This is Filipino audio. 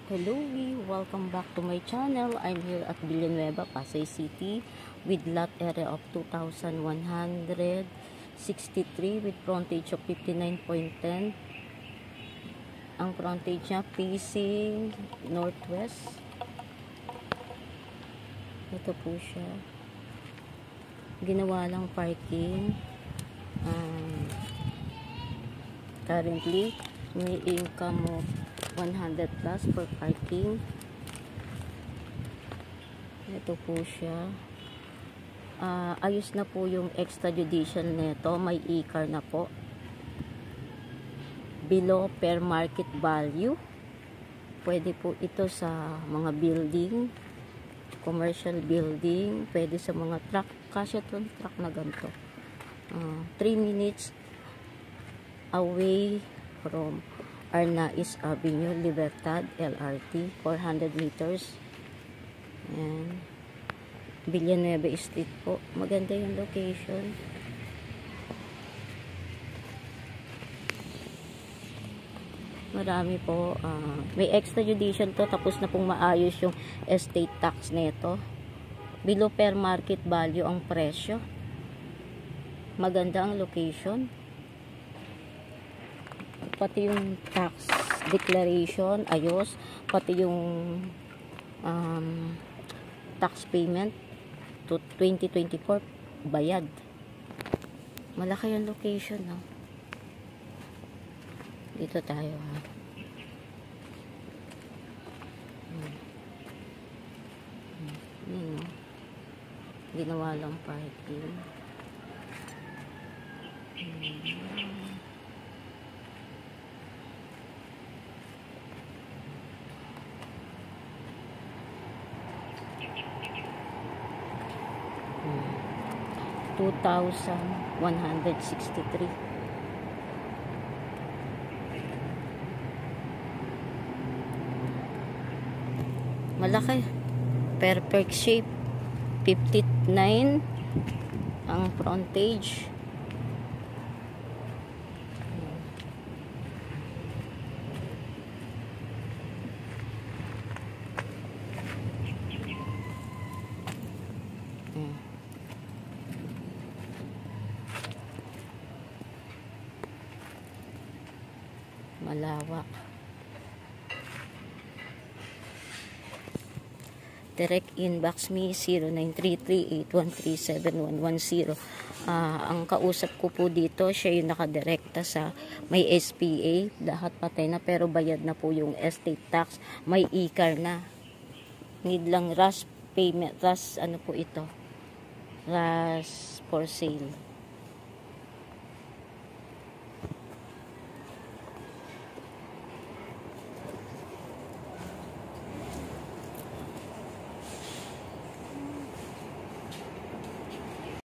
Hello, welcome back to my channel. I'm here at Villanueva, Pasay City with lot area of 2,163 with frontage of 59.10. Ang frontage niya facing northwest. Ito po siya. Ginawa lang parking. Currently, may income of 100 plus for parking. Ito po siya. Ayos na po yung extrajudicial nito. May e-car na po. Below per market value. Pwede po ito sa mga building, commercial building. Pwede sa mga truck. Kasya itong truck na ganito. 3 minutes away from Arnaiz Avenue, Libertad, LRT, 400 meters. Ayan. Villanueva Street po. Maganda yung location. Marami po. May extrajudicial to. Tapos na pong maayos yung estate tax nito. Below per market value ang presyo. Maganda ang location. Pati yung tax declaration ayos, pati yung tax payment to 2024 bayad. Malaki yung location, no? Dito tayo, ha. Yun, no? Ginawa lang parking. 2,163. Malaki. Perfect shape. 59 ang frontage. Malawak. Direct inbox me 093381371110. Ang kausap ko po dito, siya yung nakadirekta sa may SPA. Lahat patay na pero bayad na po yung estate tax. May e-car na. Need lang rush payment. Rush ano po ito? Rush for sale.